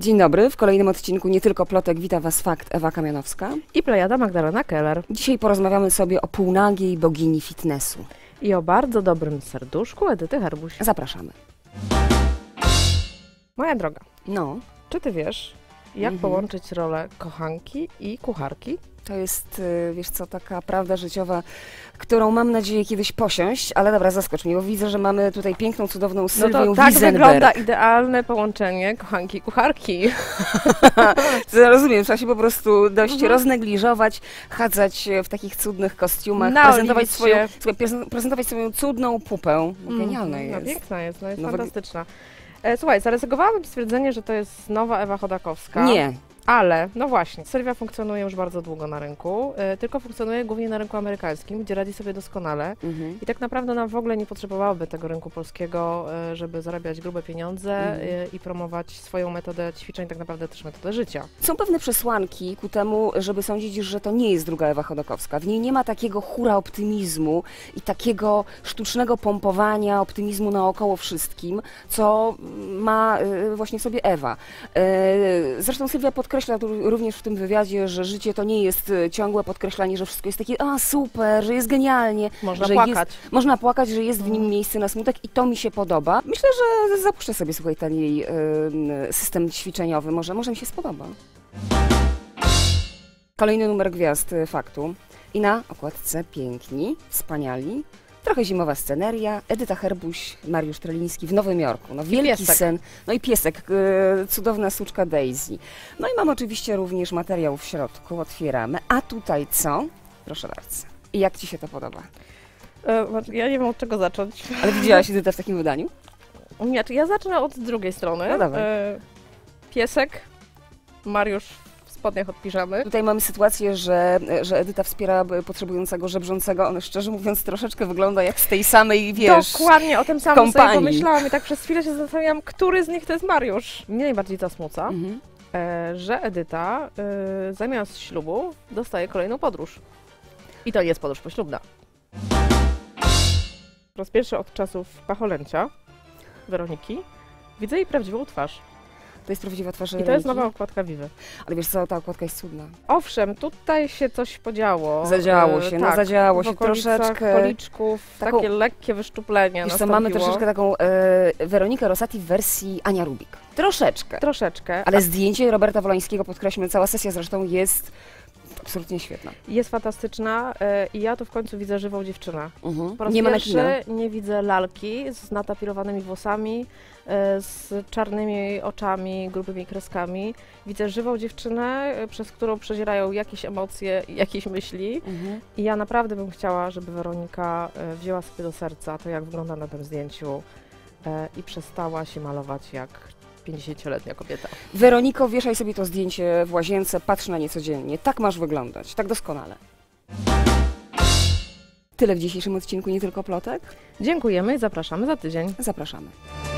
Dzień dobry, w kolejnym odcinku Nie tylko plotek wita Was Fakt Ewa Kamionowska i plejada Magdalena Keller. Dzisiaj porozmawiamy sobie o półnagiej bogini fitnessu. I o bardzo dobrym serduszku Edyty Herbuś. Zapraszamy. Moja droga, No, czy ty wiesz, jak połączyć rolę kochanki i kucharki? to jest, wiesz co, taka prawda życiowa, którą mam nadzieję kiedyś posiąść, ale dobra, zaskocz mnie, bo widzę, że mamy tutaj piękną, cudowną Sylwię No to tak Wiesenberg. wygląda idealne połączenie kochanki i kucharki. Rozumiem, trzeba się po prostu dość roznegliżować, chadzać w takich cudnych kostiumach, prezentować swoją cudną pupę. Genialne jest. No piękna jest, no jest No, fantastyczna. Słuchaj, zaryzykowałabym stwierdzenie, że to jest nowa Ewa Chodakowska. Nie. Ale, no właśnie, Sylwia funkcjonuje już bardzo długo na rynku, tylko funkcjonuje głównie na rynku amerykańskim, gdzie radzi sobie doskonale i tak naprawdę nam w ogóle nie potrzebowałoby tego rynku polskiego, żeby zarabiać grube pieniądze i promować swoją metodę ćwiczeń, tak naprawdę też metodę życia. Są pewne przesłanki ku temu, żeby sądzić, że to nie jest druga Ewa Chodakowska. W niej nie ma takiego hura optymizmu i takiego sztucznego pompowania optymizmu naokoło wszystkim, co ma właśnie sobie Ewa. Zresztą Sylwia podkreśla również w tym wywiadzie, że życie to nie jest ciągłe podkreślanie, że wszystko jest takie super, że jest genialnie. Można że płakać. Można płakać, że jest w nim miejsce na smutek i to mi się podoba. Myślę, że zapuszczę sobie, słuchaj, ten jej system ćwiczeniowy. Może mi się spodoba. Kolejny numer gwiazd Faktu. I na okładce piękni, wspaniali. Trochę zimowa sceneria, Edyta Herbuś, Mariusz Treliński w Nowym Jorku. No wielki sen. No i piesek, cudowna suczka Daisy. No i mam oczywiście również materiał w środku, otwieramy. A tutaj co? Proszę bardzo. I jak Ci się to podoba? Ja nie wiem, od czego zacząć. Ale widziałaś Edytę w takim wydaniu? Nie, ja zacznę od drugiej strony. No dawaj. Piesek, Mariusz w spodniach od piżamy. Tutaj mamy sytuację, że Edyta wspiera potrzebującego, żebrzącego. On, szczerze mówiąc, troszeczkę wygląda jak z tej samej, wiesz, dokładnie, o tym samym sobie kompanii. pomyślałam i tak przez chwilę się zastanawiałam, który z nich to jest Mariusz. Mnie najbardziej zasmuca, że Edyta zamiast ślubu dostaje kolejną podróż. I to jest podróż poślubna. Po raz pierwszy od czasów pacholęcia Weroniki widzę jej prawdziwą twarz. To jest prawdziwa twarz I to jest nowa okładka Vivy. Ale wiesz co, ta okładka jest cudna. Owszem, tutaj się coś podziało. Zadziało się, tak, zadziało w się troszeczkę. policzków, Taką, takie lekkie wyszczuplenie wiesz co, mamy troszeczkę taką Weronikę Rosati w wersji Ania Rubik. Troszeczkę. Troszeczkę. Ale zdjęcie Roberta Wolańskiego, podkreślmy, cała sesja zresztą jest absolutnie świetna. Jest fantastyczna i ja tu w końcu widzę żywą dziewczynę. Po raz nie pierwszy nie widzę lalki z natapirowanymi włosami, z czarnymi oczami, grubymi kreskami. Widzę żywą dziewczynę, przez którą przezierają jakieś emocje i jakieś myśli. I ja naprawdę bym chciała, żeby Weronika wzięła sobie do serca to, jak wygląda na tym zdjęciu i przestała się malować jak 50-letnia kobieta. Weroniko, wieszaj sobie to zdjęcie w łazience, patrz na nie codziennie. Tak masz wyglądać, tak doskonale. Tyle w dzisiejszym odcinku Nie tylko plotek. Dziękujemy i zapraszamy za tydzień. Zapraszamy.